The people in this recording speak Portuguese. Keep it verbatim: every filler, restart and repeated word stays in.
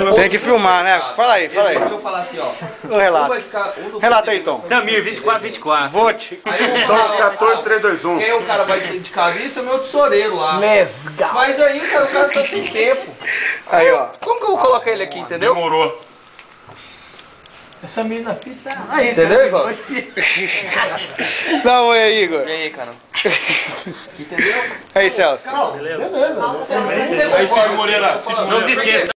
Tem que filmar, né? Fala aí, fala aí. Deixa eu falar assim, ó. O relato. Um vai ficar, um Relata aí, Tom. Samir, vinte e quatro, vinte e quatro. Vote. Aí um Tom fala, quatorze, três, dois, um. quem é o cara vai ser de cabeça é o meu tesoureiro lá. Mesgal. Mas aí, cara, o cara tá sem tempo. Aí, ó. Como que eu vou colocar ele aqui, entendeu? Demorou. Essa menina fita. Aí, Entendeu, Igor? Dá um oi aí, Igor. E aí, cara? Entendeu? Aí, Celso. Beleza. Aí, Cid Moreira, Cid Não Moreira. se esqueça.